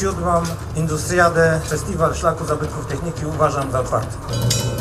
7. Industriadę, Festiwal Szlaku Zabytków Techniki uważam za otwarty.